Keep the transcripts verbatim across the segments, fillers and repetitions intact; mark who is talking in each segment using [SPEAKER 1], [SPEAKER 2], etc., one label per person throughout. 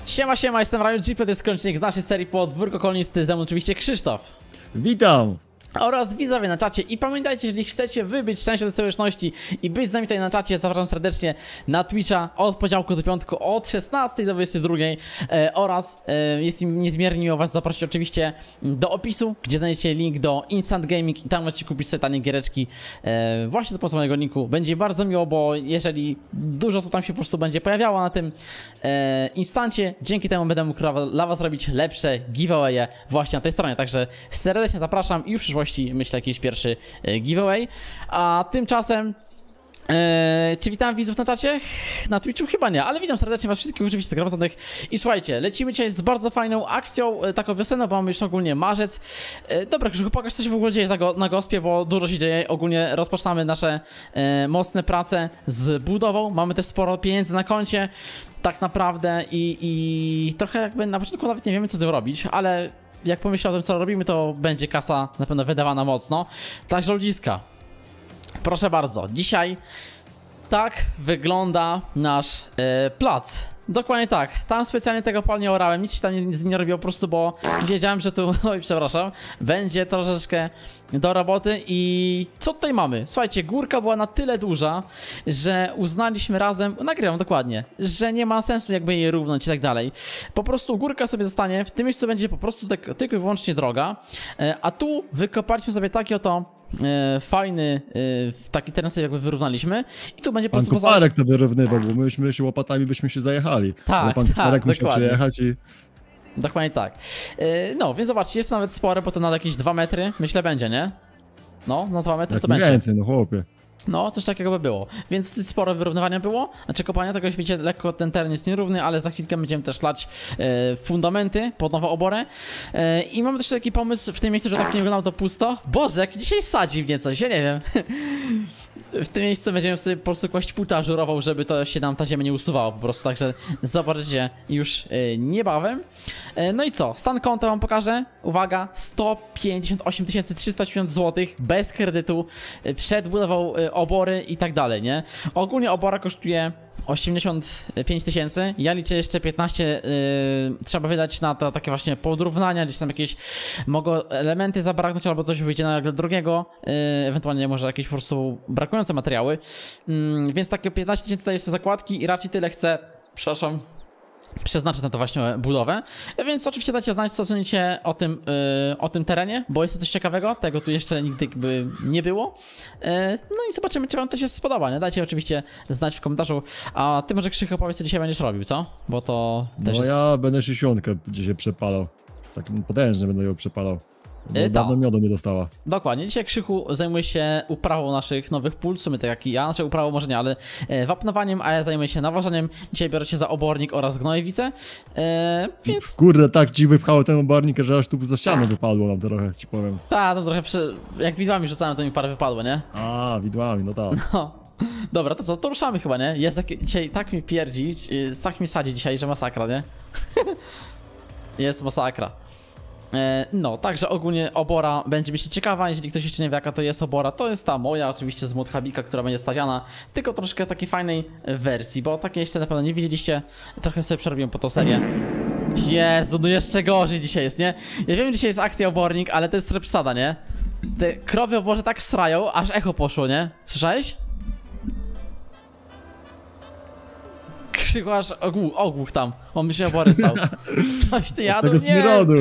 [SPEAKER 1] Siema, siema, jestem Raju G P, to jest kończnik naszej serii Podwórko Kolonisty, ze mną oczywiście Krzysztof.
[SPEAKER 2] Witam!
[SPEAKER 1] Oraz widzowie na czacie i pamiętajcie, jeżeli chcecie wy być częścią tej społeczności i być z nami tutaj na czacie, zapraszam serdecznie na Twitcha od poniedziałku do piątku od szesnastej do dwudziestej drugiej e, oraz e, jest mi niezmiernie miło was zaprosić oczywiście do opisu, gdzie znajdziecie link do Instant Gaming i tam możecie kupić sobie tanie giereczki e, właśnie za pomocą mojego linku. Będzie bardzo miło, bo jeżeli dużo osób tam się po prostu będzie pojawiało na tym e, instancie, dzięki temu będę mógł dla was robić lepsze giveawaye właśnie na tej stronie, także serdecznie zapraszam i już przyszłości myślę jakiś pierwszy giveaway. A tymczasem Eee, czy witam widzów na czacie? Na Twitchu? Chyba nie, ale witam serdecznie was wszystkich oczywiście zgromadzonych. I słuchajcie, lecimy dzisiaj z bardzo fajną akcją, e, taką wiosenną, bo mamy już ogólnie marzec. E, dobra, Krzychu, pokaż co się w ogóle dzieje na, go, na gospie, bo dużo się dzieje. Ogólnie rozpoczynamy nasze e, mocne prace z budową. Mamy też sporo pieniędzy na koncie, tak naprawdę i, i trochę jakby na początku nawet nie wiemy co z tym robić, ale jak pomyślę o tym co robimy, to będzie kasa na pewno wydawana mocno. Także ludziska, proszę bardzo, dzisiaj tak wygląda nasz e, plac. Dokładnie tak, tam specjalnie tego pol nie orałem, nic się tam nie, nie robiło po prostu, bo wiedziałem, że tu, oj przepraszam, będzie troszeczkę do roboty. I co tutaj mamy? Słuchajcie, górka była na tyle duża, że uznaliśmy razem, nagrywam dokładnie, że nie ma sensu jakby jej równać i tak dalej. Po prostu górka sobie zostanie, w tym miejscu będzie po prostu tak, tylko i wyłącznie droga, a tu wykopaliśmy sobie taki oto E, fajny, e, taki teren sobie jakby wyrównaliśmy i tu będzie po
[SPEAKER 2] Pan
[SPEAKER 1] prostu
[SPEAKER 2] Koparek to wyrównywał, bo myśmy się łopatami byśmy się zajechali.
[SPEAKER 1] Tak,
[SPEAKER 2] ale pan
[SPEAKER 1] tak,
[SPEAKER 2] Koparek musiał
[SPEAKER 1] dokładnie.
[SPEAKER 2] przyjechać i...
[SPEAKER 1] Dokładnie tak. E, no, więc zobaczcie, jest nawet spore, bo to na jakieś dwa metry, myślę będzie, nie? No, na dwa metry
[SPEAKER 2] Jak
[SPEAKER 1] to będzie.
[SPEAKER 2] więcej, no chłopie.
[SPEAKER 1] No, coś takiego by było. Więc sporo wyrównywania było. Znaczy kopania tego, wiecie, lekko ten teren jest nierówny, ale za chwilkę będziemy też lać e, fundamenty pod nową oborę. E, I mamy też taki pomysł w tym miejscu, że tak nie wyglądało to pusto. Boże, jak dzisiaj sadzi mnie coś, ja nie wiem. W tym miejscu będziemy sobie po prostu kłaść płuta ażurował, żeby to się nam ta ziemia nie usuwało po prostu, także zobaczycie już e, niebawem. E, no i co? Stan konta wam pokażę. Uwaga, sto pięćdziesiąt osiem tysięcy trzysta osiemdziesiąt złotych bez kredytu, e, przed budową e, obory i tak dalej, nie? Ogólnie obora kosztuje osiemdziesiąt pięć tysięcy. Ja liczę jeszcze piętnaście yy, trzeba wydać na to takie właśnie podrównania, gdzieś tam jakieś mogą elementy zabraknąć albo coś wyjdzie nagle drugiego, yy, ewentualnie może jakieś po prostu brakujące materiały, yy, więc takie piętnaście tysięcy to jest zakładki i raczej tyle chcę, przepraszam, przeznaczyć na to właśnie budowę, więc oczywiście dajcie znać co sądzicie o tym, yy, o tym terenie, bo jest to coś ciekawego, tego tu jeszcze nigdy jakby nie było, yy, no i zobaczymy czy wam to się spodoba, nie? Dajcie oczywiście znać w komentarzu, a ty może Krzychu powiedz co dzisiaj będziesz robił, co? Bo to też
[SPEAKER 2] No
[SPEAKER 1] jest...
[SPEAKER 2] ja będę sześćdziesiątkę dzisiaj przepalał. Tak potężnie będę ją przepalał. Bo
[SPEAKER 1] Yy,
[SPEAKER 2] dawno
[SPEAKER 1] ta.
[SPEAKER 2] miodu nie dostała.
[SPEAKER 1] Dokładnie, dzisiaj Krzychu zajmuje się uprawą naszych nowych pól, w sumie tak jak i ja, znaczy uprawą może nie, ale e, wapnowaniem, a ja zajmuję się nawożeniem. Dzisiaj biorę się za obornik oraz gnojowice, e, więc...
[SPEAKER 2] Kurde, tak ci wypchało ten obornik, że aż tu za ścianę wypadło nam trochę, ci powiem.
[SPEAKER 1] Tak, no trochę przy... jak widłami rzucałem, to mi parę wypadło, nie?
[SPEAKER 2] A, widłami, no tak.
[SPEAKER 1] No. Dobra, to co, to ruszamy chyba, nie? Jest jak... dzisiaj tak mi pierdzi, tak mi sadzi dzisiaj, że masakra, nie? Jest masakra. No, także ogólnie obora będzie myślę ciekawa, jeżeli ktoś jeszcze nie wie jaka to jest obora, to jest ta moja oczywiście z Modhabika, która będzie stawiana, tylko troszkę takiej fajnej wersji, bo takie jeszcze na pewno nie widzieliście, trochę sobie przerobiłem po tą serię. Jezu, no jeszcze gorzej dzisiaj jest, nie? Ja wiem, że dzisiaj jest akcja obornik, ale to jest trochę przesada, nie? Te krowy oborze tak srają, aż echo poszło, nie? Słyszałeś? Krzyku aż ogłuch, ogłuch tam, on by się obory stał. Coś ty jadł?
[SPEAKER 2] Tego smirodu.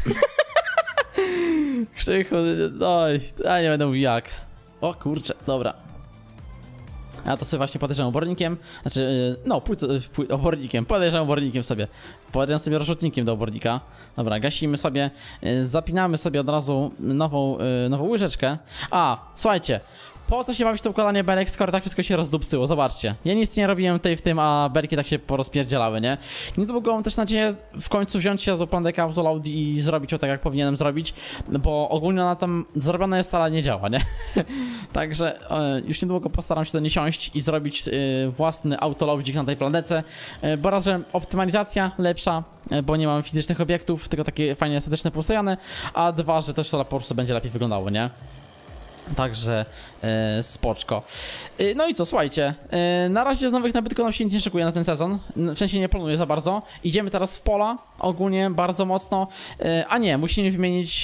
[SPEAKER 1] Krzychu, no, ja nie będę mówił jak. O kurczę, dobra. Ja to sobie właśnie podejrzewam obornikiem, znaczy, no, pój, pój, obornikiem, podejrzewam obornikiem sobie. Podejrzewam sobie rozrzutnikiem do obornika. Dobra, gasimy sobie, zapinamy sobie od razu nową, nową łyżeczkę. A, słuchajcie. Po co się bawić to układanie belek, skoro tak wszystko się rozdupcyło? Zobaczcie. Ja nic nie robiłem tutaj w tym, a belki tak się porozpierdzielały, nie? Niedługo mam też nadzieję w końcu wziąć się za plan Autoload i zrobić to tak, jak powinienem zrobić, bo ogólnie ona tam zrobiona jest, ale nie działa, nie? Także e, już niedługo postaram się do niej siąść i zrobić e, własny autoloadzik na tej planece, e, bo raz, że optymalizacja lepsza, e, bo nie mam fizycznych obiektów, tylko takie fajnie estetyczne poustawiane, a dwa, że też to po prostu będzie lepiej wyglądało, nie? Także e, spoczko. E, no i co, słuchajcie, e, na razie z nowych nabytków nam się nic nie szykuje na ten sezon, w sensie nie planuję za bardzo. Idziemy teraz w pola, ogólnie bardzo mocno, e, a nie, musimy wymienić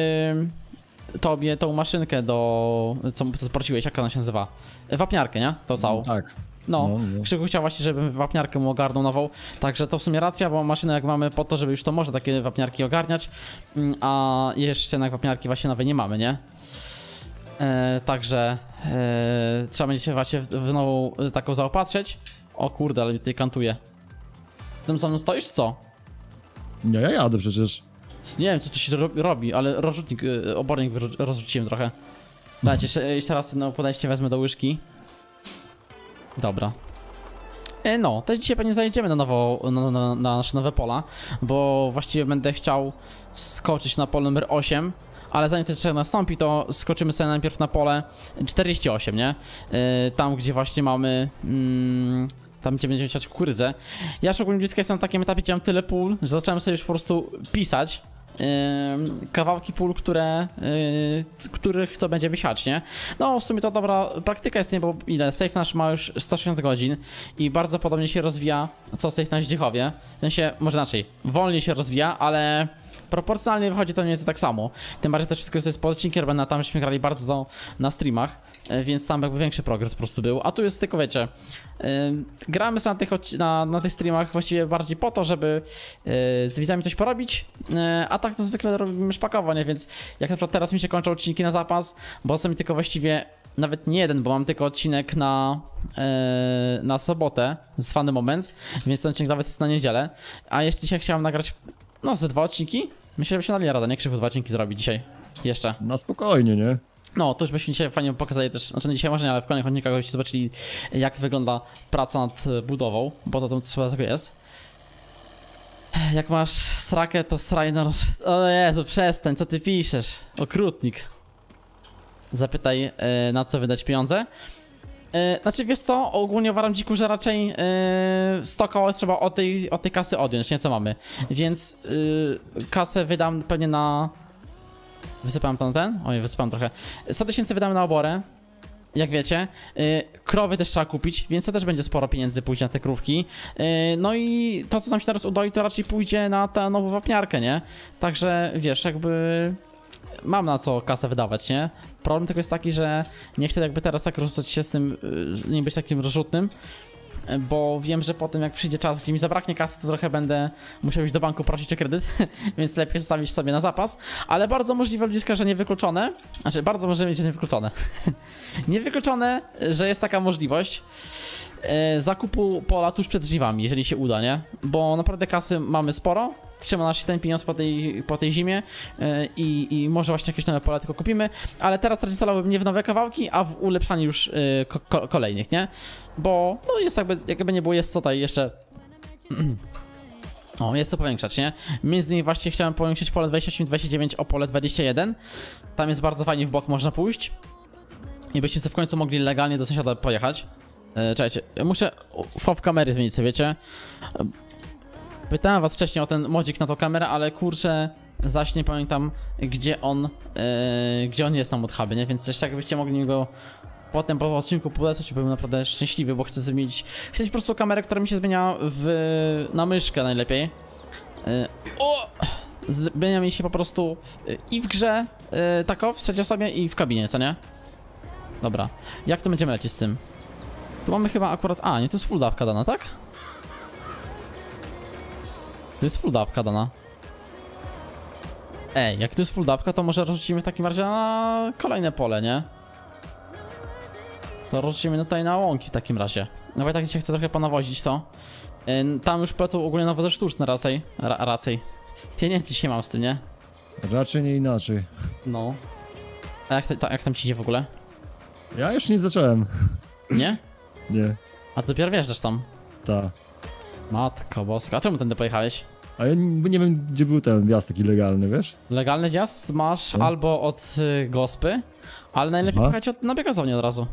[SPEAKER 1] e, tobie tą maszynkę do, co prosiłeś, jak ona się nazywa? Wapniarkę, nie? To całą.
[SPEAKER 2] Tak.
[SPEAKER 1] No,
[SPEAKER 2] No, no.
[SPEAKER 1] Krzyku chciał właśnie, żebym wapniarkę mu ogarnął nową, także to w sumie racja, bo maszynę jak mamy po to, żeby już to może takie wapniarki ogarniać, mm, a jeszcze jednak wapniarki właśnie nowej nie mamy, nie? E, także e, trzeba będzie się właśnie w, w nową e, taką zaopatrzyć. O kurde, ale mnie tutaj kantuje. Tym samym stoisz, czy co?
[SPEAKER 2] Nie, ja jadę przecież.
[SPEAKER 1] Nie wiem, co tu się ro robi, ale rozrzutnik, e, obornik wyro- rozrzuciłem trochę. Dajcie, jeszcze, jeszcze raz no, podejście wezmę do łyżki. Dobra. E, no, to dzisiaj pewnie zajedziemy na, nowo, na, na, na nasze nowe pola, bo właściwie będę chciał skoczyć na pole numer osiem, ale zanim to jeszcze nastąpi, to skoczymy sobie najpierw na pole czterdzieści osiem, nie? E, tam, gdzie właśnie mamy... Mm, tam, gdzie będziemy chcieć kukurydzę. Ja szczególnie blisko jestem na takim etapie, gdzie mam tyle pól, że zacząłem sobie już po prostu pisać Yy, kawałki pól, które, yy, których co będziemy siać, nie? No w sumie to dobra praktyka jest, nie? Bo ile? Safe nasz ma już sto sześćdziesiąt godzin i bardzo podobnie się rozwija co safe na Zdzichowie. W sensie, może inaczej, wolniej się rozwija, ale proporcjonalnie wychodzi to mniej więcej tak samo. Tym bardziej to wszystko jest po odcinku, bo tam żeśmy grali bardzo do, na streamach, yy, więc tam jakby większy progres po prostu był. A tu jest tylko, wiecie, yy, gramy sobie na tych, na, na tych streamach właściwie bardziej po to, żeby yy, z widzami coś porobić, yy, a tak to zwykle robimy szpakowo, nie? Więc jak na przykład teraz mi się kończą odcinki na zapas, bo są mi tylko właściwie nawet nie jeden, bo mam tylko odcinek na, yy, na sobotę z Funny Moments, więc ten odcinek nawet jest na niedzielę. A jeśli się chciałem nagrać, no ze dwa odcinki, myślę, że byśmy dali radę, nie? Krzyku dwa odcinki zrobić dzisiaj. Jeszcze.
[SPEAKER 2] Na spokojnie, nie?
[SPEAKER 1] No, to już byśmy dzisiaj fajnie pokazali też, znaczy nie dzisiaj może nie, ale w kolejnych odcinkach żebyście zobaczyli, jak wygląda praca nad budową, bo to tam co tego jest. Jak masz srakę, to sraj na roz... O Jezu, przestań, co ty piszesz? Okrutnik. Zapytaj, e, na co wydać pieniądze. E, znaczy, wiesz co, ogólnie uważam, dziku, że raczej e, sto koła trzeba od tej, od tej kasy odjąć, nie co mamy. Więc e, kasę wydam pewnie na... Wysypałem tam ten? Oj, wysypałem trochę. sto tysięcy wydamy na oborę. Jak wiecie, yy, krowy też trzeba kupić, więc to też będzie sporo pieniędzy pójdzie na te krówki. Yy, no i to, co nam się teraz udoi, to raczej pójdzie na tę nową wapniarkę, nie? Także wiesz, jakby mam na co kasę wydawać, nie? Problem tylko jest taki, że nie chcę jakby teraz tak rozrzucać się z tym, yy, nie być takim rozrzutnym, bo wiem, że potem jak przyjdzie czas, gdzie mi zabraknie kasy, to trochę będę musiał iść do banku prosić o kredyt, więc lepiej zostawić sobie na zapas, ale bardzo możliwe, blisko, że niewykluczone, znaczy bardzo możliwe, że niewykluczone, niewykluczone, że jest taka możliwość e, zakupu pola tuż przed żniwami, jeżeli się uda, nie? Bo naprawdę kasy mamy sporo, trzyma nas się ten pieniądz po tej, po tej zimie yy, i może właśnie jakieś nowe pola tylko kupimy, ale teraz raczej celowałbym nie w nowe kawałki, a w ulepszanie już yy, ko ko kolejnych, nie? Bo no jest jakby, jakby nie było, jest co tutaj jeszcze... O, jest co powiększać, nie? Między innymi właśnie chciałem powiększyć pole dwadzieścia osiem dwadzieścia dziewięć o pole dwadzieścia jeden. Tam jest bardzo fajnie w bok można pójść. I byście sobie w końcu mogli legalnie do sąsiada pojechać. Yy, czekajcie, muszę fob kamery zmienić sobie, wiecie? Pytałem was wcześniej o ten modzik na tą kamerę, ale kurczę, zaś nie pamiętam gdzie on, yy, gdzie on jest tam od huby, nie? Więc jeszcze jakbyście mogli mi go potem po odcinku podesłać, byłem naprawdę szczęśliwy, bo chcę zmienić, chcę mieć po prostu kamerę, która mi się zmienia w, na myszkę najlepiej. Yy, o! Zmienia mi się po prostu yy, i w grze, yy, tako, w trzeciej osobie i w kabinie, co nie? Dobra, jak to będziemy lecieć z tym? Tu mamy chyba akurat, a nie, to jest full dawka dana, tak? To jest full dawka dana. Ej, jak to jest full dawka, to może rozrzucimy w takim razie na kolejne pole, nie? To rozrzucimy tutaj na łąki w takim razie. No bo ja tak dzisiaj chcę trochę ponawozić to. Yy, tam już plecą ogólnie nawozy sztuczne raczej. Ra raczej. Ja nie wiem, co się mam z tym, nie?
[SPEAKER 2] Raczej nie inaczej.
[SPEAKER 1] No. A jak, ta, jak tam ci idzie w ogóle?
[SPEAKER 2] Ja jeszcze nie zacząłem.
[SPEAKER 1] Nie?
[SPEAKER 2] Nie.
[SPEAKER 1] A ty dopiero wjeżdżasz tam.
[SPEAKER 2] Ta.
[SPEAKER 1] Matko boska. A czemu tędy pojechałeś?
[SPEAKER 2] A ja nie, nie wiem, gdzie był ten wjazd taki legalny, wiesz?
[SPEAKER 1] Legalny wjazd masz
[SPEAKER 2] Co?
[SPEAKER 1] albo od y, gospy, ale najlepiej
[SPEAKER 2] Aha.
[SPEAKER 1] pojechać od, na biegazownię od razu.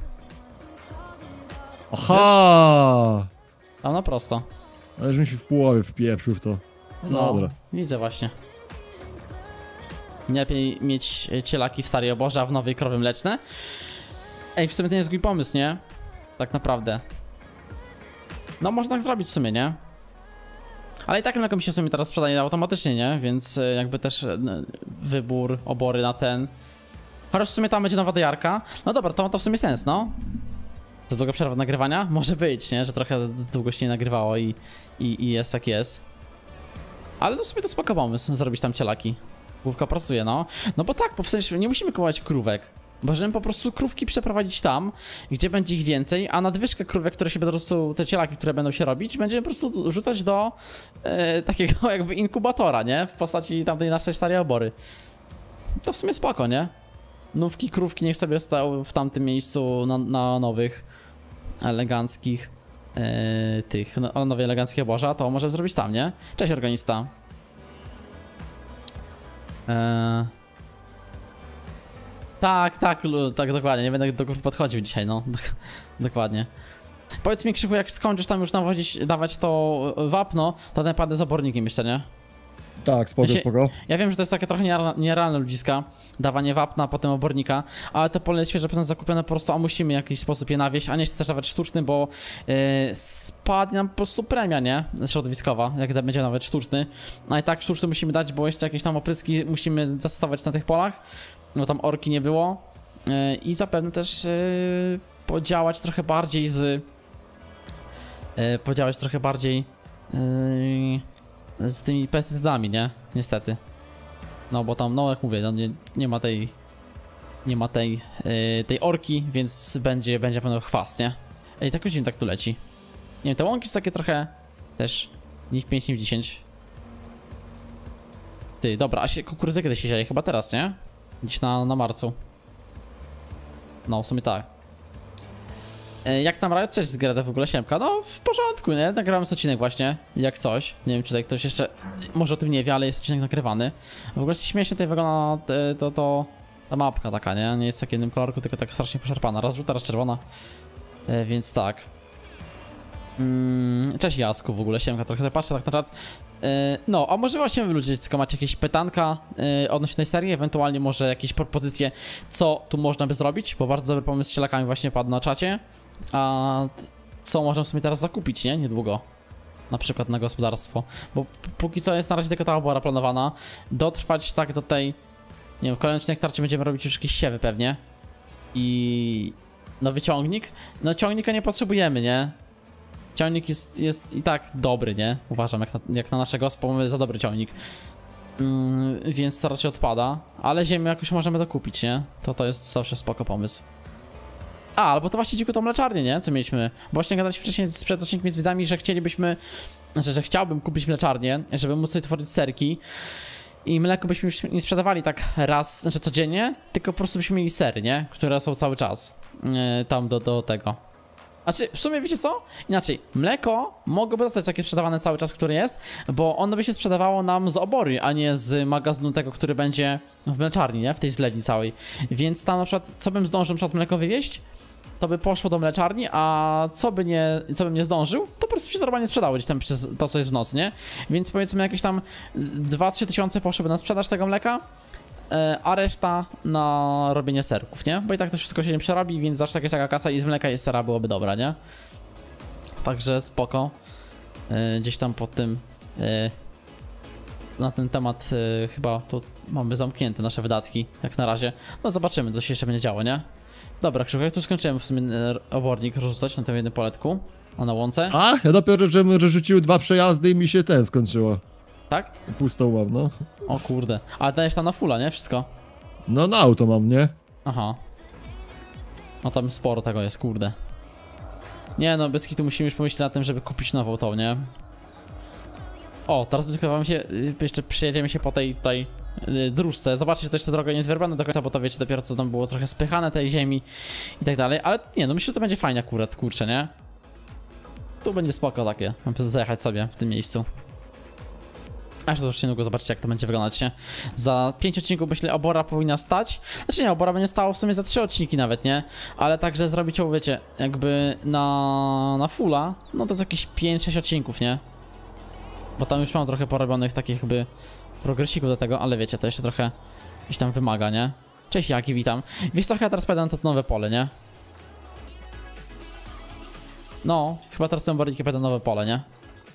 [SPEAKER 2] Aha!
[SPEAKER 1] Tam na prosto.
[SPEAKER 2] Ale żebym się w połowie wpieprzył w to. No dobra.
[SPEAKER 1] Widzę właśnie. Nie lepiej mieć cielaki w starej oborze, a w nowej krowy mleczne? Ej, w sumie to nie jest zły pomysł, nie? Tak naprawdę. No można tak zrobić w sumie, nie? Ale i tak mleko mi się w sumie teraz sprzedaje automatycznie, nie? Więc jakby też wybór obory na ten. Chociaż w sumie tam będzie nowa dojarka. No dobra, to ma to w sumie sens, no. Za długa przerwa nagrywania? Może być, nie? Że trochę długo się nie nagrywało i, i, i jest jak jest. Ale no w sumie to spoko pomysł, zrobić tam cielaki. Główka pracuje, no. No bo tak, bo w sensie nie musimy kupować krówek. Możemy po prostu krówki przeprowadzić tam, gdzie będzie ich więcej, a nadwyżkę krówek, które się będą, te cielaki, które będą się robić, będziemy po prostu rzucać do e, takiego jakby inkubatora, nie? W postaci tamtej naszej starej obory. To w sumie spoko, nie? Nówki, krówki niech sobie stoją w tamtym miejscu na, na nowych, eleganckich e, tych, no, nowej eleganckiej oborze, a to możemy zrobić tam, nie? Cześć organista. Eee... Tak, tak, tak, dokładnie, nie będę do krów podchodził dzisiaj, no, dokładnie. Powiedz mi, Krzychu, jak skończysz tam już nawodzić, dawać to wapno, to ten padę z obornikiem jeszcze, nie?
[SPEAKER 2] Tak, spoko,
[SPEAKER 1] ja się,
[SPEAKER 2] spoko.
[SPEAKER 1] Ja wiem, że to jest takie trochę nierealne ludziska, dawanie wapna, a potem obornika, ale te pole świeże są zakupione po prostu, a musimy w jakiś sposób je nawieść, a nie chcę też dawać sztuczny, bo yy, spadnie nam po prostu premia, nie? Środowiskowa, jak będzie nawet sztuczny. A i tak sztuczny musimy dać, bo jeszcze jakieś tam opryski musimy zastosować na tych polach, no tam orki nie było. Yy, I zapewne też yy, podziałać trochę bardziej z... Yy, podziałać trochę bardziej... Yy, z tymi pestycydami, nie? Niestety. No bo tam, no jak mówię, no nie, nie ma tej... Nie ma tej, yy, tej orki, więc będzie, będzie na pewno chwast, nie? Ej, tak godzin tak tu leci. Nie wiem, te łąki są takie trochę... Też... Nie w pięć, nie w dziesięć. Ty, dobra, a się kukurydzę kiedy się zieje? Chyba teraz, nie? Gdzieś na, na marcu. No, w sumie tak. Jak tam Riot? Cześć, zgradę w ogóle, siemka. No, w porządku, nie? Nagrałem odcinek właśnie, jak coś. Nie wiem, czy tutaj ktoś jeszcze może o tym nie wie, ale jest odcinek nagrywany. W ogóle śmiesznie tutaj wygląda to, to, ta mapka taka, nie? Nie jest tak jednym kolorku, tylko taka strasznie poszarpana. Raz żółta, raz czerwona. E, więc tak. Mm, cześć Jasku w ogóle, siemka, trochę patrzę tak na czat. E, no, a może właśnie wy ludzie, tylko macie jakieś pytanka e, odnośnie tej serii, ewentualnie może jakieś propozycje, co tu można by zrobić, bo bardzo dobry pomysł z cielakami właśnie padł na czacie. A co możemy sobie teraz zakupić, nie? Niedługo. Na przykład na gospodarstwo. Bo póki co jest na razie tylko ta obora planowana. Dotrwać tak do tej... Nie wiem, w kolejnym odcinku tarczy będziemy robić już jakieś siewy pewnie. I... Nowy ciągnik? No ciągnika nie potrzebujemy, nie? Ciągnik jest, jest i tak dobry, nie? Uważam, jak na, jak na nasze gospo mamy za dobry ciągnik. Yy, więc to raczej odpada. Ale ziemię jakoś możemy dokupić, nie? To to jest zawsze spoko pomysł. A, albo to właśnie dzięki tą mleczarnię, nie? Co mieliśmy. Bo właśnie gadaliśmy wcześniej przed odcinkiem z widzami, że chcielibyśmy... Znaczy, że chciałbym kupić mleczarnię, żeby móc sobie tworzyć serki. I mleko byśmy już nie sprzedawali tak raz, znaczy codziennie, tylko po prostu byśmy mieli sery, nie? Które są cały czas yy, tam do, do tego. Znaczy, w sumie wiecie co? Inaczej, mleko mogłoby zostać takie sprzedawane cały czas, które jest, bo ono by się sprzedawało nam z obory, a nie z magazynu tego, który będzie w mleczarni, nie? W tej zlewni całej. Więc tam na przykład, co bym zdążył na przykład mleko wywieźć, to by poszło do mleczarni, a co by nie, co bym nie zdążył, to po prostu się normalnie sprzedało gdzieś tam przez to, co jest w nocy, nie? Więc powiedzmy jakieś tam dwa trzy tysiące poszłyby na sprzedaż tego mleka, a reszta na robienie serków, nie? Bo i tak to wszystko się nie przerobi, więc zawsze jakaś taka kasa i z mleka i z sera byłoby dobra, nie? Także spoko. Gdzieś tam pod tym... Na ten temat chyba tu mamy zamknięte nasze wydatki, jak na razie. No zobaczymy, co się jeszcze będzie działo, nie? Dobra, Krzyku, jak tu skończyłem w sumie obornik rozrzucać na tym jednym poletku, a na łące.
[SPEAKER 2] A, ja dopiero, że rzucił dwa przejazdy i mi się ten skończyło.
[SPEAKER 1] Tak?
[SPEAKER 2] Pustą mam, no.
[SPEAKER 1] O kurde, ale dajesz tam na fulla, nie? Wszystko?
[SPEAKER 2] No na auto mam, nie? Aha.
[SPEAKER 1] No tam sporo tego jest, kurde. Nie no, bez kitu musimy już pomyśleć na tym, żeby kupić nową tą, nie? O, teraz wam się, jeszcze przyjedziemy się po tej tutaj yy, dróżce. Zobaczcie, że to jeszcze droga nie jest wyrwana do końca, bo to wiecie dopiero co tam było trochę spychane tej ziemi i tak dalej. Ale nie, no myślę, że to będzie fajnie akurat, kurczę, nie? Tu będzie spoko takie, mam zajechać sobie w tym miejscu. Aż to już niedługo zobaczycie, jak to będzie wyglądać, nie? Za pięć odcinków myślę, obora powinna stać. Znaczy nie, obora będzie stało w sumie za trzy odcinki nawet, nie? Ale także zrobić ją, wiecie, jakby na, na fulla, no to jest jakieś pięć sześć odcinków, nie? Bo tam już mam trochę porobionych takich jakby progresików do tego, ale wiecie, to jeszcze trochę Gdzieś tam wymaga, nie? Cześć Jaki, witam. Wiesz co, chyba teraz pojadę na to nowe pole, nie? No, chyba teraz ten bardziej pojadę na nowe pole, nie?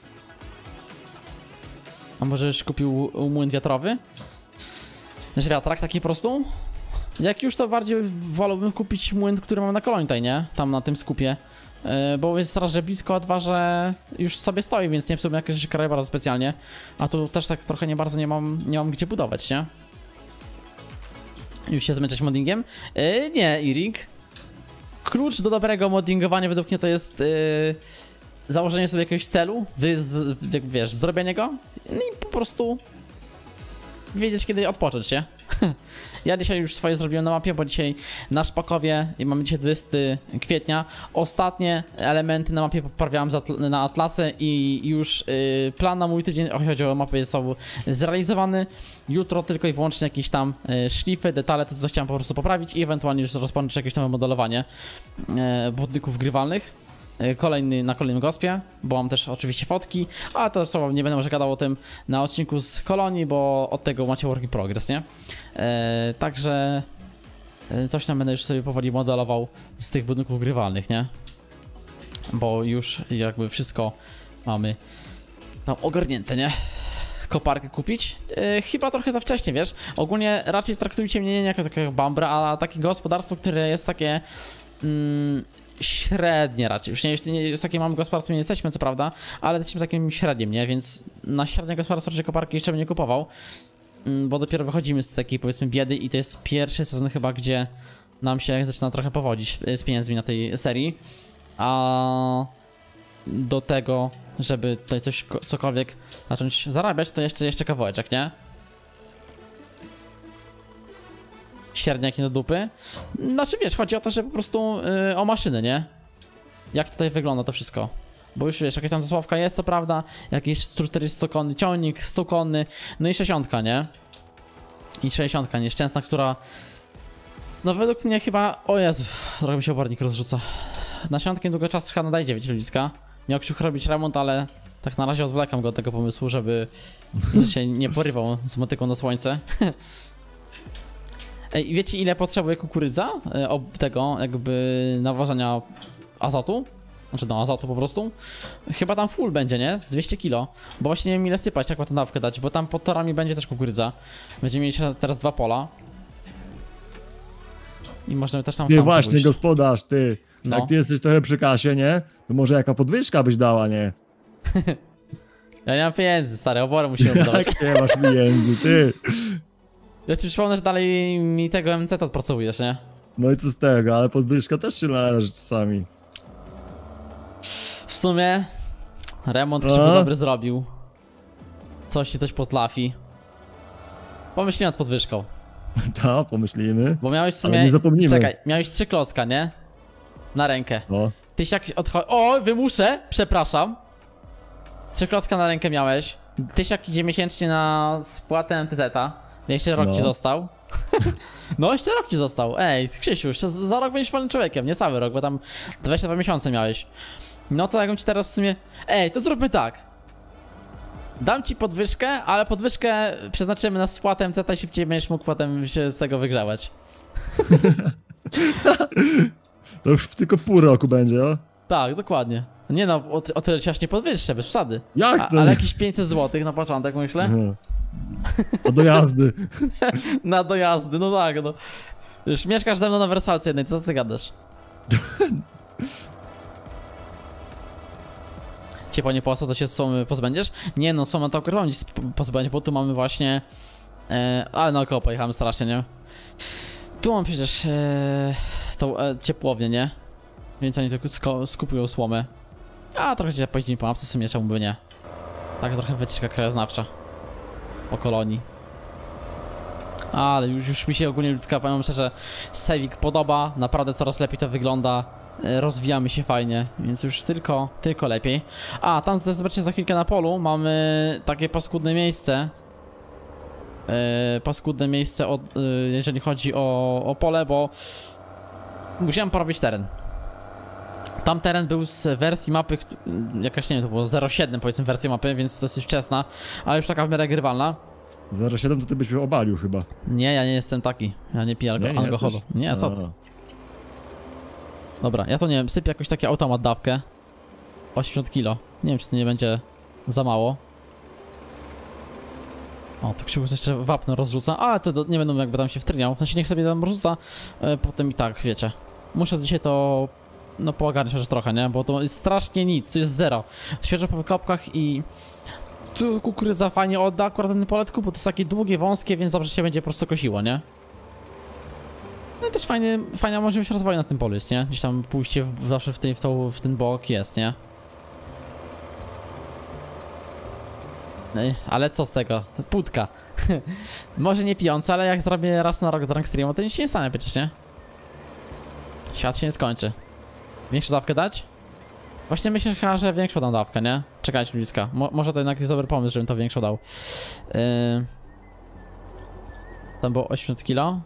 [SPEAKER 1] A może już kupił młyn wiatrowy? Znaczy wiatrak taki po prostu? Jak już to bardziej wolałbym kupić młyn, który mam na kolonii tutaj, nie? Tam na tym skupie. Yy, bo jest raz, że blisko, a dwa, że już sobie stoi, więc nie psułem jakiegoś kraju bardzo specjalnie. A tu też tak trochę nie bardzo nie mam, nie mam gdzie budować, nie? Już się zmęczać moddingiem? Yy, nie, Irik. Klucz do dobrego moddingowania według mnie to jest yy, założenie sobie jakiegoś celu, wy, z, jak wiesz, zrobienie go i po prostu wiedzieć, kiedy odpocząć, nie? Ja dzisiaj już swoje zrobiłem na mapie, bo dzisiaj na Szpakowie, i mamy dzisiaj dwudziestego kwietnia, ostatnie elementy na mapie poprawiałem na atlasy i już yy, plan na mój tydzień, jeśli chodzi o mapę, jest zrealizowany. Jutro tylko i wyłącznie jakieś tam yy, szlify, detale, to co chciałem po prostu poprawić i ewentualnie już rozpocząć jakieś nowe modelowanie yy, budynków grywalnych. Kolejny na kolejnym gospie, bo mam też oczywiście fotki, ale to co, nie będę może gadał o tym na odcinku z kolonii, bo od tego macie work in progress, nie? E, także coś tam będę już sobie powoli modelował z tych budynków grywalnych, nie? Bo już jakby wszystko mamy tam ogarnięte, nie? Koparkę kupić? E, chyba trochę za wcześnie, wiesz? Ogólnie raczej traktujcie mnie nie jako takiego bambra, a takie gospodarstwo, które jest takie... Mm, średnie raczej, już nie, nie już takim małym gospodarstwem nie jesteśmy, co prawda, ale jesteśmy takim średnim, nie? Więc na średnie gospodarstwo raczej koparki jeszcze bym nie kupował, bo dopiero wychodzimy z takiej, powiedzmy, biedy i to jest pierwszy sezon chyba, gdzie nam się zaczyna trochę powodzić z pieniędzmi na tej serii, a do tego, żeby tutaj coś, cokolwiek zacząć zarabiać, to jeszcze, jeszcze kawałeczek, nie? Średniaki do dupy. Znaczy wiesz, chodzi o to, że po prostu yy, o maszyny, nie? Jak tutaj wygląda to wszystko. Bo już wiesz, jakaś tam zasławka jest, co prawda, jakiś czterystokonny ciągnik, stukonny, no i sześćdziesiątka, nie? I sześćdziesiątka nieszczęsna, która... No według mnie chyba... O Jezu, trochę mi się obornik rozrzuca. Na świątkiem długo czasu chyba nadaje dziewięć ludziska. Miał Kciuk robić remont, ale tak na razie odwlekam go od tego pomysłu, żeby się nie porywał z motyką na słońce. Ej, wiecie ile potrzebuje kukurydza? E, ob tego jakby nawożenia azotu? Znaczy no azotu po prostu. Chyba tam full będzie, nie? Z dwieście kilo. Bo właśnie nie wiem ile sypać, jak ma tę dawkę dać, bo tam pod torami będzie też kukurydza. Będziemy mieć teraz dwa pola. I możemy też tam...
[SPEAKER 2] Nie,
[SPEAKER 1] tam
[SPEAKER 2] właśnie
[SPEAKER 1] pójść.
[SPEAKER 2] Gospodarz, ty.
[SPEAKER 1] No.
[SPEAKER 2] Jak ty jesteś trochę przy kasie, nie? To może jaka podwyżka byś dała, nie?
[SPEAKER 1] Ja nie mam pieniędzy, stary, obory musimy budować.
[SPEAKER 2] Jak nie masz pieniędzy, ty.
[SPEAKER 1] Ja ci przypomnę, że dalej mi tego M C odpracowujesz, nie?
[SPEAKER 2] No i co z tego, ale podwyżka też się należy czasami.
[SPEAKER 1] W sumie remont
[SPEAKER 2] A?
[SPEAKER 1] ci dobry zrobił. Coś ci coś potrafi. Pomyślimy nad podwyżką.
[SPEAKER 2] Ta, pomyślimy.
[SPEAKER 1] Bo miałeś w
[SPEAKER 2] Ale
[SPEAKER 1] sumie...
[SPEAKER 2] nie zapomnimy.
[SPEAKER 1] Czekaj, miałeś trzy klocka, nie? Na rękę.
[SPEAKER 2] No.
[SPEAKER 1] Tyś jak odchodzi... O, wymuszę! Przepraszam. Trzy klocka na rękę miałeś. Tyś jak idzie miesięcznie na spłatę M T Z-a. Jeszcze rok
[SPEAKER 2] No.
[SPEAKER 1] ci został. No, jeszcze rok ci został. Ej, Krzysiu, jeszcze za rok będziesz wolnym człowiekiem, nie cały rok, bo tam dwadzieścia dwa miesiące miałeś. No to jakbym ci teraz w sumie... Ej, to zróbmy tak. Dam ci podwyżkę, ale podwyżkę przeznaczymy na spłatę M C Z i szybciej będziesz mógł potem się z tego wygrzewać.
[SPEAKER 2] To już tylko w pół roku będzie, o?
[SPEAKER 1] Tak, dokładnie. Nie no, o, o tyle cię aż nie podwyższę, bez przesady.
[SPEAKER 2] Jak
[SPEAKER 1] A,
[SPEAKER 2] to?
[SPEAKER 1] ale jakieś pięćset złotych na początek, myślę.
[SPEAKER 2] No. A do jazdy.
[SPEAKER 1] Na dojazdy, no tak, no. Już mieszkasz ze mną na wersalce jednej, co ty gadasz? Ciepło nie płaca, to się słomy pozbędziesz? Nie no, słomy to określone dziś pozbędzie, bo tu mamy właśnie... E, ale naokoło pojechałem strasznie, nie? Tu mam przecież e, tą e, ciepłownię, nie? Więc oni tylko skupują słomę. A trochę się później po mapce, w sumie czemu by nie? Tak trochę wycieczka krajoznawcza o kolonii. Ale już, już mi się ogólnie ludzka, powiem szczerze, Sejwik podoba, naprawdę coraz lepiej to wygląda. Rozwijamy się fajnie, więc już tylko, tylko lepiej. A, tam zobaczcie za chwilkę na polu mamy takie paskudne miejsce. Yy, paskudne miejsce, od, yy, jeżeli chodzi o, o pole, bo musiałem porobić teren. Tam teren był z wersji mapy, jakaś nie wiem, to było zero siedem powiedzmy wersja mapy, więc dosyć wczesna, ale już taka w miarę grywalna.
[SPEAKER 2] zero siedem to ty byś obalił chyba.
[SPEAKER 1] Nie, ja nie jestem taki. Ja nie piję alko
[SPEAKER 2] Nie, nie
[SPEAKER 1] alkoholu.
[SPEAKER 2] jesteś?
[SPEAKER 1] Nie, co?
[SPEAKER 2] A.
[SPEAKER 1] Dobra, ja to nie wiem, sypię jakoś taki automat dawkę. osiemdziesiąt kilo. Nie wiem, czy to nie będzie za mało. O, to Krzyku jeszcze wapno rozrzuca, ale to do, nie będą jakby tam się wtryniał. Znaczy niech sobie tam rozrzuca, e, potem i tak, wiecie. Muszę dzisiaj to, no poogarniać chociaż trochę, nie? Bo to jest strasznie nic, to jest zero. Świeżo po wykopkach i... Tu kukurydza fajnie odda akurat ten poletku, bo to jest takie długie, wąskie, więc dobrze się będzie po prostu kosiło, nie? No i też fajny, fajna możliwość rozwoju na tym polu jest, nie? Gdzieś tam pójście w, zawsze w, tej, w, tą, w ten bok jest, nie? No i, ale co z tego? Płótka. Może nie pijąca, ale jak zrobię raz na rok drunk streamu, to nic się nie stanie przecież, nie? Świat się nie skończy. Większą dawkę dać? Właśnie myślę chyba, że większą dam dawkę, nie? Czekajcie bliska. Mo może to jednak jest dobry pomysł, żebym to większą dał. Yy... Tam było osiemdziesiąt kilo.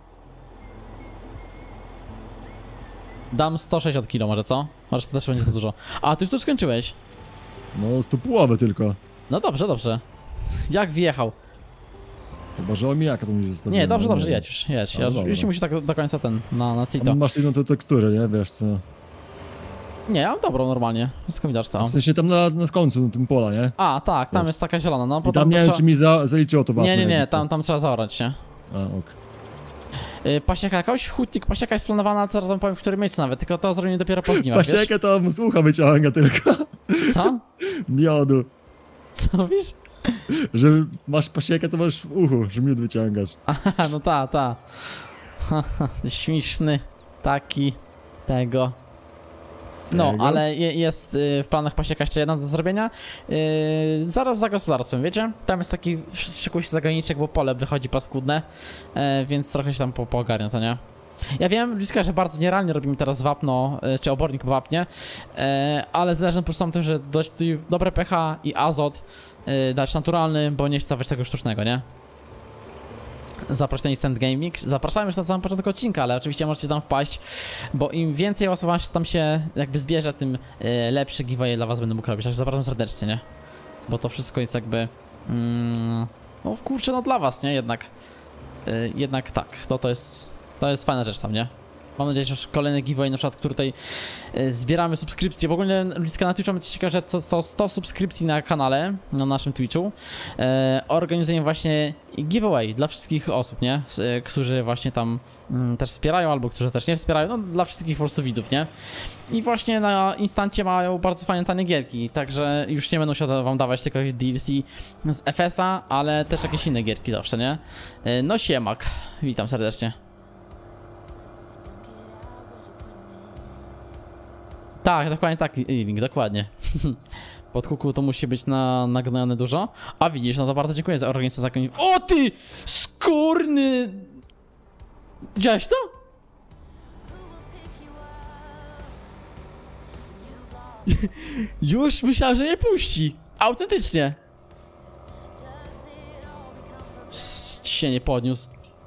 [SPEAKER 1] Dam sto sześćdziesiąt kilo może, co? Może to też będzie za dużo. A, ty już tu skończyłeś.
[SPEAKER 2] No to połowę tylko.
[SPEAKER 1] No dobrze, dobrze. Jak wjechał?
[SPEAKER 2] Chyba, że omijaka to mi zostawiłem.
[SPEAKER 1] Nie, dobrze,
[SPEAKER 2] no,
[SPEAKER 1] dobrze,
[SPEAKER 2] nie
[SPEAKER 1] jedź już, jedź.
[SPEAKER 2] No,
[SPEAKER 1] Ja,
[SPEAKER 2] dobra.
[SPEAKER 1] już nie musisz tak do końca ten, na, na
[SPEAKER 2] A
[SPEAKER 1] cito.
[SPEAKER 2] masz inną tę teksturę, nie? Wiesz co?
[SPEAKER 1] Nie, ja mam dobrą normalnie. Wszystko widać tam.
[SPEAKER 2] W sensie tam na, na końcu tym pola, nie?
[SPEAKER 1] A, tak, tam
[SPEAKER 2] Jest.
[SPEAKER 1] jest taka zielona, no.
[SPEAKER 2] I
[SPEAKER 1] Potem
[SPEAKER 2] tam nie
[SPEAKER 1] to
[SPEAKER 2] wiem,
[SPEAKER 1] trzeba...
[SPEAKER 2] czy mi za, zaliczyło to wapno.
[SPEAKER 1] Nie, nie, nie,
[SPEAKER 2] jakby.
[SPEAKER 1] tam, tam trzeba zaorać, nie?
[SPEAKER 2] A, ok.
[SPEAKER 1] Yy, pasieka jakaś, hutnik, pasieka jest planowana, zaraz wam powiem, w którym miejscu nawet, tylko to zrobimy dopiero po gniwach, wiesz?
[SPEAKER 2] Pasiekę to z ucha wyciąga tylko.
[SPEAKER 1] Co?
[SPEAKER 2] Miodu.
[SPEAKER 1] Co mówisz?
[SPEAKER 2] Że masz pasiekę, to masz w uchu, że miód wyciągasz.
[SPEAKER 1] Aha, no ta, ta. Haha, śmieszny taki tego. No,
[SPEAKER 2] Tego?
[SPEAKER 1] ale je, jest y, w planach pasieka jeszcze jedna do zrobienia. Y, zaraz za gospodarstwem, wiecie? Tam jest taki, szykuj się zagajniczek, bo pole wychodzi paskudne, y, więc trochę się tam po, poogarnia, to nie? Ja wiem, Ludziska, że bardzo nierealnie robimy teraz wapno, y, czy obornik po wapnie, y, ale zależy po prostu na tym, że dość tutaj dobre pH i azot y, dać naturalny, bo nie chcę stawiać tego sztucznego, nie? Zapraszam na Instant Gaming. Zapraszamy już na samym początku odcinka, ale oczywiście możecie tam wpaść, bo im więcej osób tam się jakby zbierze, tym y, lepszy giveaway dla was będę mógł robić. Także zapraszam serdecznie, nie? Bo to wszystko jest jakby... Mm, no kurczę, no dla was, nie? Jednak... Y, jednak tak, to, to jest... To jest fajna rzecz tam, nie? Mam nadzieję, że już kolejny giveaway, na przykład, który tutaj y, zbieramy subskrypcje. W ogóle ludzka na Twitchu mamy coś ciekawe, że to, to sto subskrypcji na kanale, na naszym Twitchu. Y, organizujemy właśnie giveaway dla wszystkich osób, nie? Y, którzy właśnie tam y, też wspierają, albo którzy też nie wspierają. No dla wszystkich po prostu widzów, nie? I właśnie na instancie mają bardzo fajne tanie gierki, także już nie będą się wam dawać tylko D L C z F S a, ale też jakieś inne gierki zawsze, nie? Y, no siemak, witam serdecznie. Tak, dokładnie tak, link, dokładnie. Pod kuku to musi być na, nagnane dużo. A widzisz, no to bardzo dziękuję za organizację zakoń. O ty! Skórny! Widziałeś to? Już myślałem, że nie puści. Autentycznie. Ci się nie podniósł.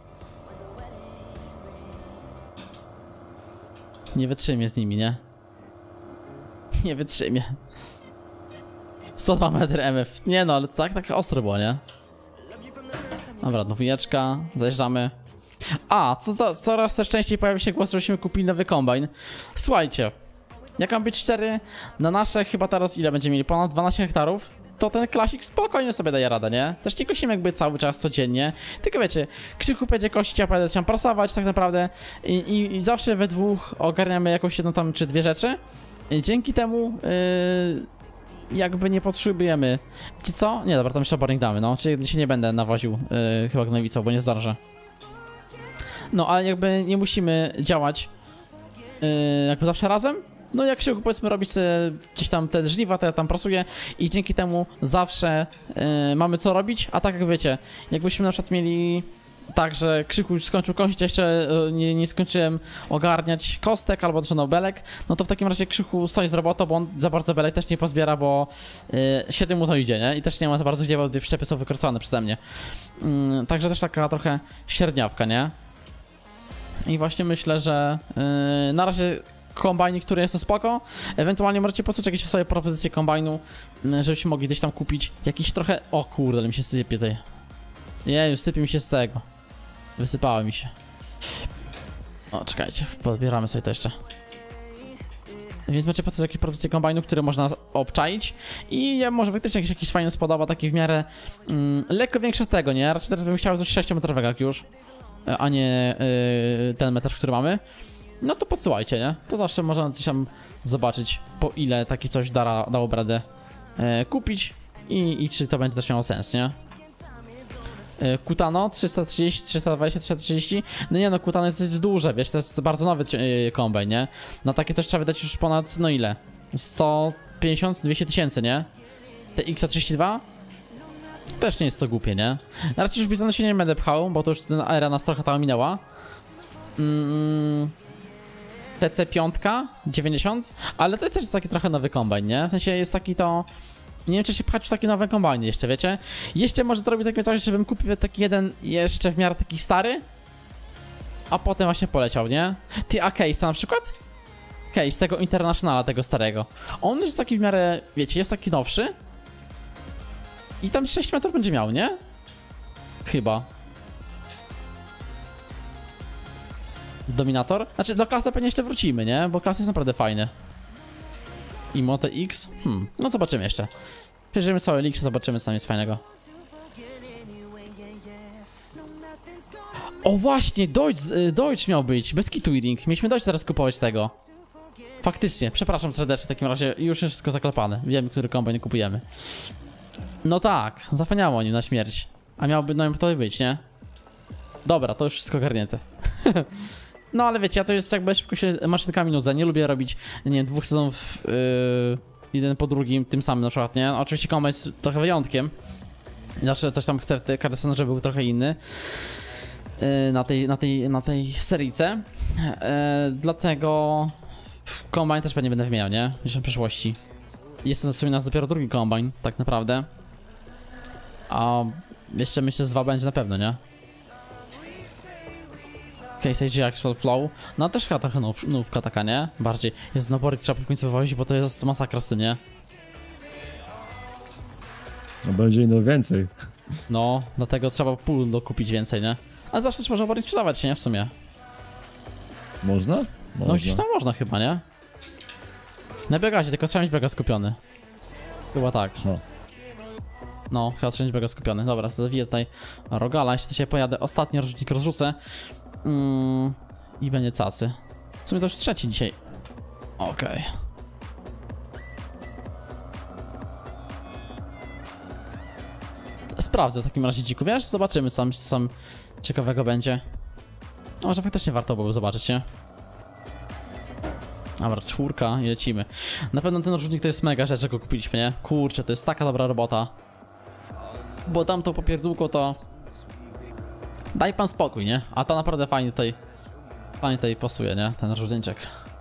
[SPEAKER 1] Nie wytrzymie z nimi, nie? Nie wytrzymie. sto dwa metry M F. Nie no, ale tak, tak ostro było, nie? Dobra, dwójeczka, zajeżdżamy. A, to, to coraz też częściej pojawia się głos, żebyśmy kupili nowy kombajn. Słuchajcie, jak mam być szczery, na nasze chyba teraz ile będziemy mieli? Ponad dwanaście hektarów? To ten klasik spokojnie sobie daje radę, nie? Też nie kosimy jakby cały czas codziennie. Tylko wiecie, Krzychu będzie kosić, a będę się prasować tak naprawdę. I, i, I zawsze we dwóch ogarniamy jakąś jedną tam czy dwie rzeczy. I dzięki temu yy, jakby nie potrzebujemy. Wiecie co? Nie, dobra, tam jeszcze obornik damy, no. Czyli się nie będę nawoził yy, chyba gnojowicą, bo nie zdarzę. No, ale jakby nie musimy działać yy, jakby zawsze razem. No jak się powiedzmy robić sobie gdzieś tam te żniwa, to ja tam prasuję i dzięki temu zawsze yy, mamy co robić, a tak jak wiecie, jakbyśmy na przykład mieli tak, że Krzyku już skończył kosić, jeszcze yy, nie, nie skończyłem ogarniać kostek albo też no belek, no to w takim razie Krzyku stoi z robotą, bo on za bardzo belek też nie pozbiera, bo yy, siedem mu to idzie, nie? I też nie ma za bardzo gdzie, bo wszczepy są wykorzystane przeze mnie. Yy, także też taka trochę średniawka, nie? I właśnie myślę, że yy, na razie kombajnik, który jest to spoko. Ewentualnie możecie posłuchać jakieś swoje propozycje kombajnu, żebyśmy mogli gdzieś tam kupić jakiś trochę... O kurde, ale mi się sypie tutaj. Nie, już sypie mi się z tego. Wysypało mi się. O, czekajcie, podbieramy sobie to jeszcze. Więc macie po prostu jakieś propozycje kombajnu, które można obczaić. I ja może faktycznie jakiś, jakiś fajny spodoba, taki w miarę mm, lekko większy od tego, nie? Raczej teraz bym chciał coś sześciometrowego jak już, a nie yy, ten metr, który mamy. No to podsyłajcie, nie? To zawsze można coś tam zobaczyć, po ile takie coś da, dałoby radę yy, kupić i, i czy to będzie też miało sens, nie? Kutano trzysta trzydzieści, trzysta dwadzieścia, trzysta trzydzieści. No nie no, Kutano jest dosyć duże, wiesz, to jest bardzo nowy yy, kombajn, nie? Na takie coś trzeba wydać już ponad, no ile? sto pięćdziesiąt do dwieście tysięcy, nie? Te X trzydzieści dwa? Też nie jest to głupie, nie? Raczej już Bizona się nie będę pchał, bo to już ta era nas trochę tam minęła. Mm, T C pięć dziewięćdziesiąt, ale to jest też taki trochę nowy kombajn, nie? W sensie jest taki to... Nie wiem, czy się pchać w takie nowe kombajny jeszcze, wiecie? Jeszcze może to robić takie coś, żebym kupił taki jeden jeszcze w miarę taki stary, a potem właśnie poleciał, nie? Ty, a case na przykład? Case tego Internationala, tego starego. On już jest taki w miarę, wiecie, jest taki nowszy. I tam sześć metrów będzie miał, nie? Chyba. Dominator? Znaczy, do klasy pewnie jeszcze wrócimy, nie? Bo klasy jest naprawdę fajne. I Mote X? Hmm, no zobaczymy jeszcze. Przejrzymy sobie Elixir, zobaczymy co tam jest fajnego. O właśnie, Deutsch, Deutsch miał być, bez kitu Ring. Mieliśmy Deutsch teraz kupować tego. Faktycznie, przepraszam serdecznie, w takim razie już jest wszystko zaklepane. Wiemy, który kombajn kupujemy. No tak, zapomniałem o nim na śmierć. A miałby no to być, nie? Dobra, to już wszystko ogarnięte. No ale wiecie, ja to jest jakby szybko się maszynkami nudzę, nie lubię robić, nie wiem, dwóch sezonów yy, jeden po drugim, tym samym na przykład, nie? Oczywiście kombajn jest trochę wyjątkiem. Zawsze coś tam chcę w tej każdy sezon, żeby był trochę inny. Yy, na tej, na tej, na tej seryjce. Yy, dlatego kombajn też pewnie będę wymieniał, nie? Jeszcze w przyszłości. Jest to w sumie nas dopiero drugi kombajn, tak naprawdę. A jeszcze myślę, że dwa będzie na pewno, nie? Case A G Axel Flow. No też chyba trochę nów, nówka taka, nie? Bardziej. Jest no bory trzeba w końcu wywozić, bo to jest masakra z tym, nie?
[SPEAKER 2] No będzie inno więcej.
[SPEAKER 1] No, dlatego trzeba pól dokupić więcej, nie? Ale zawsze też można bory sprzedawać, nie? W sumie.
[SPEAKER 2] Można? Można.
[SPEAKER 1] No gdzieś tam można chyba, nie? Na biegacie, tylko trzeba mieć biega skupiony. Chyba tak.
[SPEAKER 2] No.
[SPEAKER 1] No, chyba trzeba mieć biega skupiony. Dobra, zawiję tutaj Rogala, jeśli to się pojadę. Ostatni rozrzutnik rozrzucę. Mm, I będzie cacy. W sumie to już trzeci dzisiaj. Okej. Okay. Sprawdzę w takim razie dziku, wiesz? Zobaczymy co tam, co tam ciekawego będzie. No, może faktycznie warto byłoby zobaczyć, nie? Dobra, czwórka i lecimy. Na pewno ten rozrzutnik to jest mega rzecz, jaką kupiliśmy, nie? Kurczę, to jest taka dobra robota. Bo tam to popierdółko to... Daj pan spokój, nie? A to naprawdę fajnie tutaj... Fajnie tutaj pasuje, nie? Ten rozrzutniczek.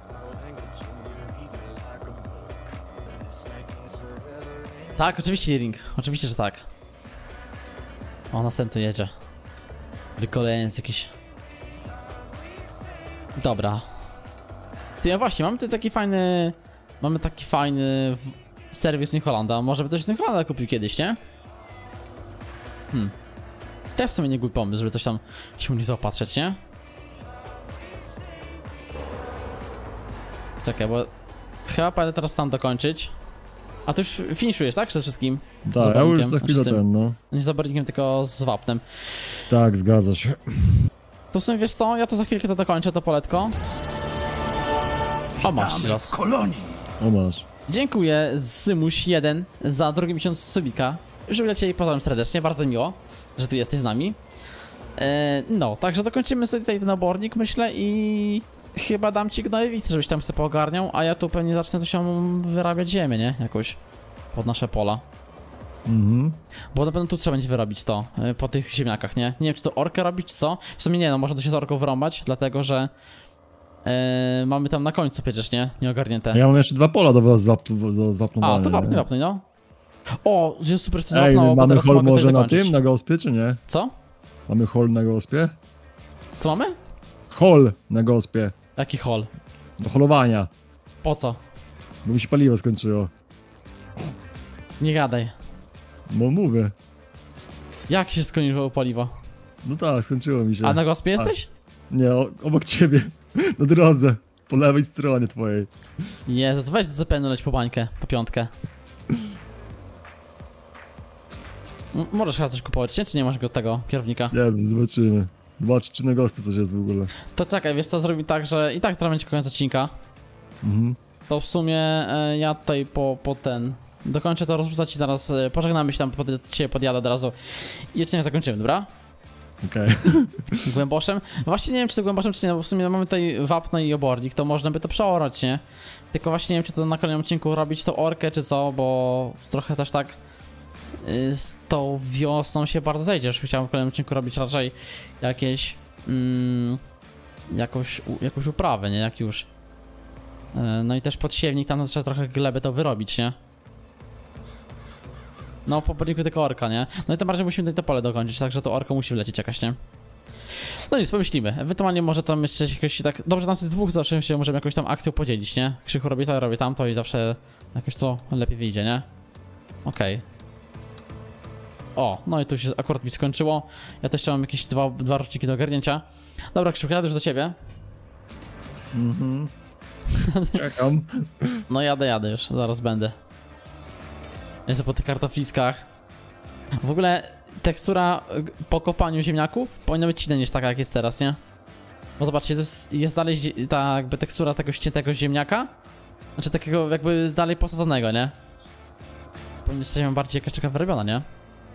[SPEAKER 1] Tak, oczywiście ring. Oczywiście, że tak. O, następny jedzie. Wykolejeniec jakiś. Dobra. Ty, ja właśnie, mamy tutaj taki fajny... Mamy taki fajny... serwis New Hollanda. Może by też New Hollanda kupił kiedyś, nie? Hmm. Też w sumie nie głupi pomysł, żeby coś tam się nie zaopatrzyć, nie? Czekaj, bo... Chyba będę teraz tam dokończyć. A to już finiszujesz, tak? Przede wszystkim?
[SPEAKER 2] Tak, ja już za chwilę ten, no.
[SPEAKER 1] Nie z zabornikiem, tylko z wapnem.
[SPEAKER 2] Tak, zgadza się.
[SPEAKER 1] To w sumie wiesz co? Ja to za chwilkę to dokończę, to poletko. O, masz raz.
[SPEAKER 2] O, masz.
[SPEAKER 1] Dziękuję Zymuś jeden za drugi miesiąc subika. Życzę Cię i pozdrawiam serdecznie, bardzo miło, że Ty jesteś z nami. E, no, także dokończymy sobie tutaj ten obornik, myślę, i chyba dam Ci gnojewicę, żebyś tam sobie poogarniał, a ja tu pewnie zacznę coś tam wyrabiać ziemię, nie? Jakoś pod nasze pola.
[SPEAKER 2] Mhm.
[SPEAKER 1] Bo na pewno tu trzeba będzie wyrobić to, y, po tych ziemniakach, nie? Nie wiem, czy to orkę robić, czy co? W sumie nie, no można to się z orką wyrąbać, dlatego że y, mamy tam na końcu przecież, nie? Nieogarnięte.
[SPEAKER 2] Ja mam jeszcze dwa pola do, zap, do zwapnowania.
[SPEAKER 1] A, to wapnij, wapnij, no. O, jest super, że to
[SPEAKER 2] Ej,
[SPEAKER 1] zapnęło, bo
[SPEAKER 2] mamy
[SPEAKER 1] teraz
[SPEAKER 2] hol
[SPEAKER 1] mogę
[SPEAKER 2] może
[SPEAKER 1] tutaj
[SPEAKER 2] na
[SPEAKER 1] dokończyć.
[SPEAKER 2] tym, na gospie, czy nie?
[SPEAKER 1] Co?
[SPEAKER 2] Mamy hol na gospie?
[SPEAKER 1] Co mamy?
[SPEAKER 2] Hol na gospie.
[SPEAKER 1] Jaki hol?
[SPEAKER 2] Do holowania.
[SPEAKER 1] Po co?
[SPEAKER 2] Bo mi się paliwo skończyło.
[SPEAKER 1] Nie gadaj.
[SPEAKER 2] No mówię.
[SPEAKER 1] Jak się skończyło paliwo?
[SPEAKER 2] No tak, skończyło mi się.
[SPEAKER 1] A na gospie jesteś?
[SPEAKER 2] Nie, o, obok ciebie. Na drodze. Po lewej stronie twojej.
[SPEAKER 1] Jezus, weź do zapewne leć po bańkę, po piątkę. M możesz chyba coś kupować, nie? Czy nie masz go tego kierownika?
[SPEAKER 2] Nie wiem, zobaczymy. Zobacz, czy na gospie coś jest w ogóle.
[SPEAKER 1] To czekaj, wiesz co, zrobi tak, że i tak zaraz będzie koniec odcinka.
[SPEAKER 2] Mhm.
[SPEAKER 1] To w sumie e, ja tutaj po, po ten... Dokończę to rozrzucać i zaraz e, pożegnamy się tam, pod, cię podjadę od razu. I jeszcze nie zakończymy, dobra?
[SPEAKER 2] Okej. Okay.
[SPEAKER 1] Głęboszem. Właśnie nie wiem, czy to głęboszem, czy nie, no bo w sumie mamy tutaj wapno i obornik, to można by to przeorać, nie? Tylko właśnie nie wiem, czy to na kolejnym odcinku robić tą orkę, czy co, bo trochę też tak y, z tą wiosną się bardzo zejdziesz. Chciałem w kolejnym odcinku robić raczej jakieś mm, jakąś, u, jakąś uprawę, nie? Jak już. Y, no i też podsiewnik, tam trzeba trochę gleby to wyrobić, nie? No, po oborniku tylko orka, nie? No i tym bardziej musimy tutaj to pole dokończyć, także to orko musi wlecieć jakaś, nie? No nic, pomyślimy. Ewentualnie może tam jeszcze jakoś tak... Dobrze, nas jest dwóch, to zawsze się możemy jakąś tam akcją podzielić, nie? Krzychu robi to, ja robię tamto i zawsze jakoś to lepiej wyjdzie, nie? Okej. Okay. O, no i tu się akurat mi skończyło. Ja też mam jakieś dwa, dwa roczniki do ogarnięcia. Dobra, Krzychu, jadę już do ciebie.
[SPEAKER 2] Mhm. Czekam.
[SPEAKER 1] No jadę, jadę już, zaraz będę. Jestem po tych kartofliskach. W ogóle tekstura po kopaniu ziemniaków powinna być inna niż taka jak jest teraz, nie? Bo zobaczcie, to jest, jest dalej ta jakby tekstura tego ściętego ziemniaka. Znaczy takiego jakby dalej posadzonego, nie? Powinna być bardziej jakaś taka wyrobiona, nie?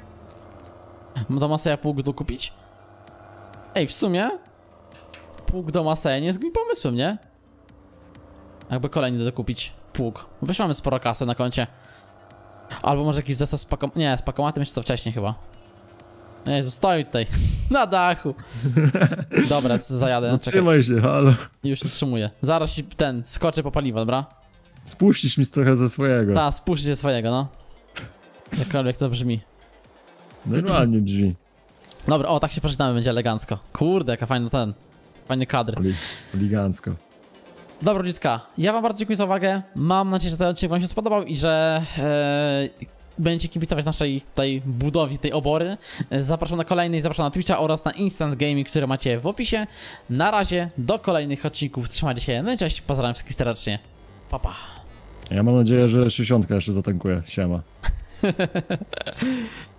[SPEAKER 1] Do Maseja pług do kupić? Ej, w sumie pług do Maseja nie jest głupim pomysłem, nie? Jakby kolejny do kupić pług. Bo już mamy sporo kasy na koncie. Albo może jakiś zestaw z pakom... Nie, z pakomatem jeszcze co wcześniej chyba. Jezu, stoi tutaj. Na dachu. Dobra, zajadę.
[SPEAKER 2] Zatrzymaj się, halo.
[SPEAKER 1] Już się wstrzymuję. Zaraz ci ten, skoczę po paliwo, dobra?
[SPEAKER 2] Spuścisz mi trochę ze swojego.
[SPEAKER 1] Tak, spuść się swojego, no. Jakkolwiek to brzmi.
[SPEAKER 2] Normalnie brzmi.
[SPEAKER 1] Dobra, o, tak się pożegnamy, będzie elegancko. Kurde, jaka fajna ten... Fajny kadr.
[SPEAKER 2] Elegancko.
[SPEAKER 1] Dobra, ludzka, ja wam bardzo dziękuję za uwagę. Mam nadzieję, że ten odcinek wam się spodobał i że e, będziecie kibicować naszej tej budowie, tej obory. Zapraszam na kolejny i zapraszam na Twitcha oraz na Instant Gaming, które macie w opisie. Na razie, do kolejnych odcinków. Trzymajcie się, no i cześć, pozdrawiam wszystkich serdecznie. Pa, pa.
[SPEAKER 2] Ja mam nadzieję, że sześćdziesiątka jeszcze zatankuje. Siema.